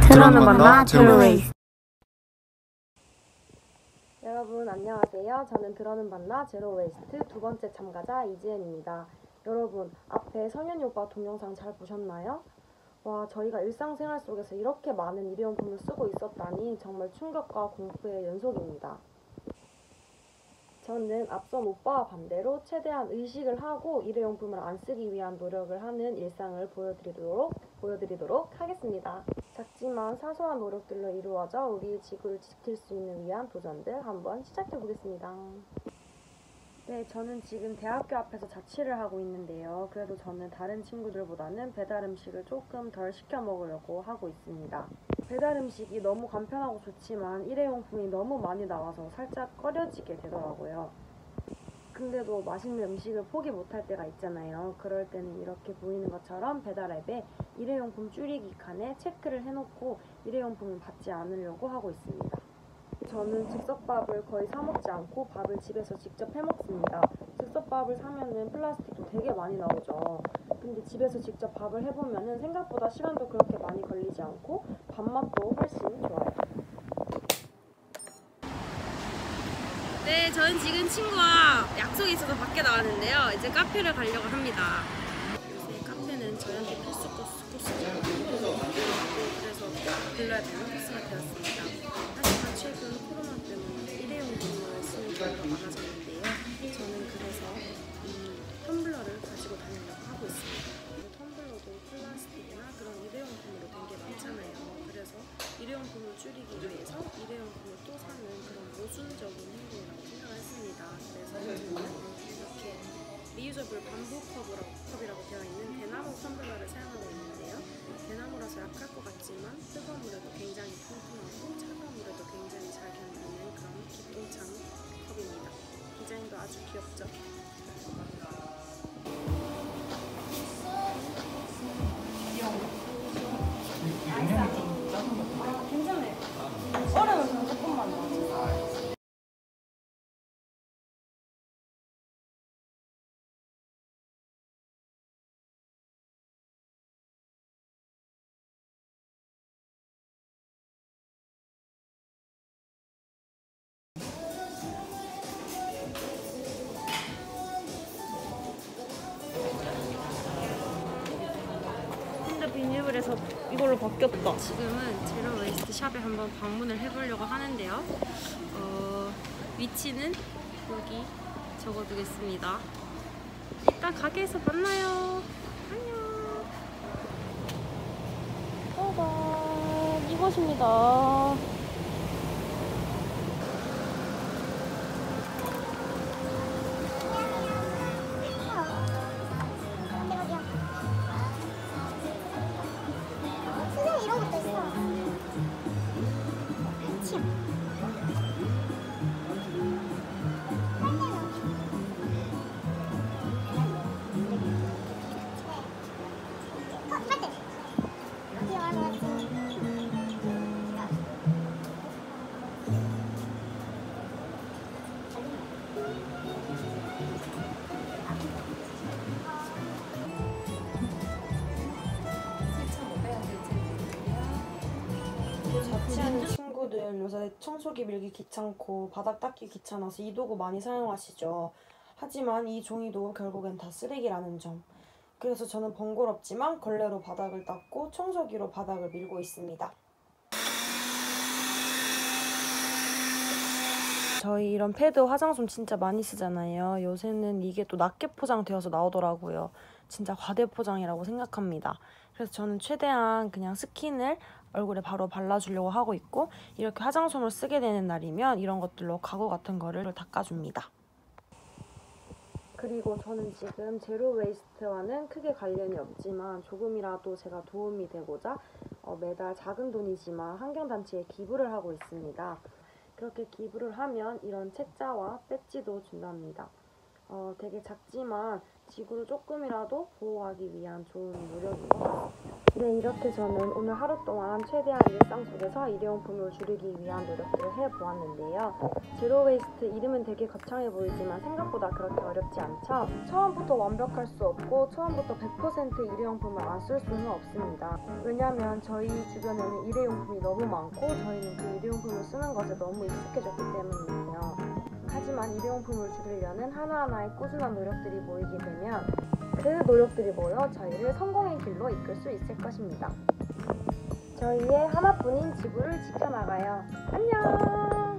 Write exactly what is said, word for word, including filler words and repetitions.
들어는 봤나? 제로웨이스트. 여러분 안녕하세요. 저는 들어는 봤나? 제로웨이스트 두 번째 참가자 이지은입니다. 여러분 앞에 성현이 오빠 동영상 잘 보셨나요? 와, 저희가 일상생활 속에서 이렇게 많은 일회용품을 쓰고 있었다니 정말 충격과 공포의 연속입니다. 저는 앞선 오빠와 반대로 최대한 의식을 하고 일회용품을 안 쓰기 위한 노력을 하는 일상을 보여드리도록, 보여드리도록 하겠습니다. 작지만 사소한 노력들로 이루어져 우리 지구를 지킬 수 있는 위한 도전들 한번 시작해보겠습니다. 네, 저는 지금 대학교 앞에서 자취를 하고 있는데요. 그래도 저는 다른 친구들보다는 배달 음식을 조금 덜 시켜 먹으려고 하고 있습니다. 배달 음식이 너무 간편하고 좋지만 일회용품이 너무 많이 나와서 살짝 꺼려지게 되더라고요. 근데도 맛있는 음식을 포기 못할 때가 있잖아요. 그럴 때는 이렇게 보이는 것처럼 배달 앱에 일회용품 줄이기 칸에 체크를 해놓고 일회용품을 받지 않으려고 하고 있습니다. 저는 즉석밥을 거의 사 먹지 않고 밥을 집에서 직접 해 먹습니다. 즉석밥을 사면은 플라스틱도 되게 많이 나오죠. 근데 집에서 직접 밥을 해보면은 생각보다 시간도 그렇게 많이 걸리지 않고 밥맛도 훨씬 좋아요. 네, 저는 지금 친구와 약속이 있어서 밖에 나왔는데요. 이제 카페를 가려고 합니다. 요새 카페는 저희한테 필수 코스, 코스죠. 그래서 불러야 되는 코스가 되었습니다. 하지만 최근 코로나 때문에 일회용품을 쓰는 경우가 많아졌는데요. 저는 그래서 이 텀블러를 가지고 다니려고 하고 있습니다. 텀블러도 플라스틱이나 그런 일회용품으로 된 게 많잖아요. 그래서 일회용품을 줄이기 위해서 일회용품을 또 사는 그런 모순적인 행동이라고 생각을 했습니다. 그래서 저는 이렇게 리유저블 밤부 컵이라고, 컵이라고 되어 있는 대나무 텀블러를 사용하고 있는데요. 대나무라서 약할 것 같지만 뜨거운 물에도 굉장히 튼튼하고 차가운 물에도 굉장히 잘 견디는 그런 기똥찬 컵입니다. 디자인도 아주 귀엽죠? 괜찮아요. 얼음을 그냥 조금만 넣어주세요. 근데 비닐에서 이걸로 바뀌었다. 지금은 제로웨이스트 샵에 한번 방문을 해보려고 하는데요. 어, 위치는 여기 적어두겠습니다. 이따 가게에서 만나요. 안녕. 짜잔, 이것입니다. 이런 것도 있어. 침. 자취하는 친구들 요새 청소기 밀기 귀찮고 바닥 닦기 귀찮아서 이 도구 많이 사용하시죠. 하지만 이 종이도 결국엔 다 쓰레기라는 점. 그래서 저는 번거롭지만 걸레로 바닥을 닦고 청소기로 바닥을 밀고 있습니다. 저희 이런 패드 화장솜 진짜 많이 쓰잖아요. 요새는 이게 또 낮게 포장되어서 나오더라고요. 진짜 과대 포장이라고 생각합니다. 그래서 저는 최대한 그냥 스킨을 얼굴에 바로 발라주려고 하고 있고, 이렇게 화장솜을 쓰게 되는 날이면 이런 것들로 가구 같은 거를 닦아줍니다. 그리고 저는 지금 제로 웨이스트와는 크게 관련이 없지만 조금이라도 제가 도움이 되고자 어, 매달 작은 돈이지만 환경단체에 기부를 하고 있습니다. 그렇게 기부를 하면 이런 책자와 배지도 준답니다. 어, 되게 작지만 지구를 조금이라도 보호하기 위한 좋은 노력인 것 같습니다. 네, 이렇게 저는 오늘 하루 동안 최대한 일상 속에서 일회용품을 줄이기 위한 노력들을 해보았는데요. 제로 웨이스트 이름은 되게 거창해 보이지만 생각보다 그렇게 어렵지 않죠? 처음부터 완벽할 수 없고 처음부터 백 퍼센트 일회용품을 안 쓸 수는 없습니다. 왜냐하면 저희 주변에는 일회용품이 너무 많고 저희는 그 일회용품을 쓰는 것에 너무 익숙해졌기 때문이에요. 하지만 일회용품을 줄이려는 하나하나의 꾸준한 노력들이 모이게 되면 그 노력들이 모여 저희를 성공의 길로 이끌 수 있을 것입니다. 저희의 하나뿐인 지구를 지켜나가요. 안녕!